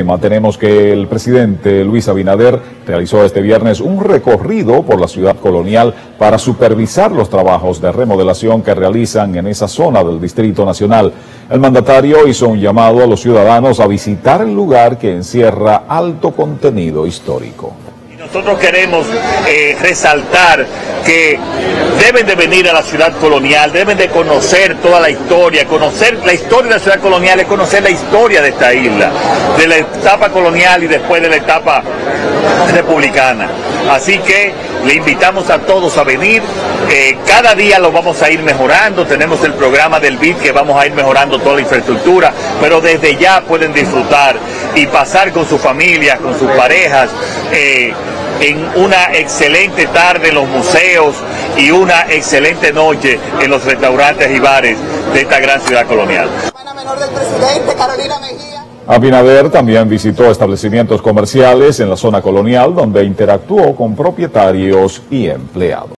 Tenemos que el presidente Luis Abinader realizó este viernes un recorrido por la ciudad colonial para supervisar los trabajos de remodelación que realizan en esa zona del Distrito Nacional. El mandatario hizo un llamado a los ciudadanos a visitar el lugar que encierra alto contenido histórico. Nosotros queremos resaltar que deben de venir a la ciudad colonial, deben de conocer toda la historia. Conocer la historia de la ciudad colonial es conocer la historia de esta isla, de la etapa colonial y después de la etapa republicana. Así que le invitamos a todos a venir. Cada día lo vamos a ir mejorando. Tenemos el programa del BID que vamos a ir mejorando toda la infraestructura, pero desde ya pueden disfrutar y pasar con sus familias, con sus parejas, en una excelente tarde en los museos y una excelente noche en los restaurantes y bares de esta gran ciudad colonial. Hermana menor del presidente, Carolina Mejía. Abinader también visitó establecimientos comerciales en la zona colonial donde interactuó con propietarios y empleados.